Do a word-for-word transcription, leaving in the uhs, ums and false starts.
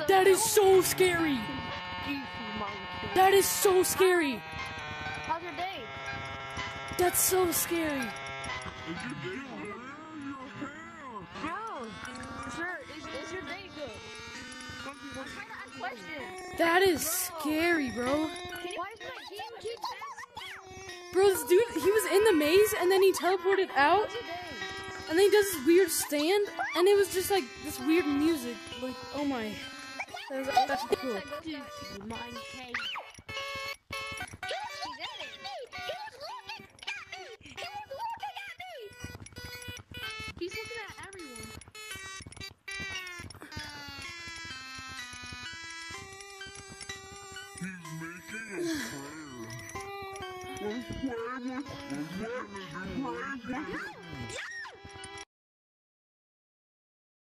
That is so scary. That is so scary. How's your day? That's so scary. Bro, sir, is, is your day good? I'm trying to ask questions. That is scary, bro. Why is my game keep asking? Bro, this dude, he was in the maze and then he teleported out. How's your day? And then he does this weird stand, and it was just like this weird music. Like, oh my. That was actually cool. Mine cave. He's looking at everyone. He's making a prayer. Let's pray with, let's pray with, pray with.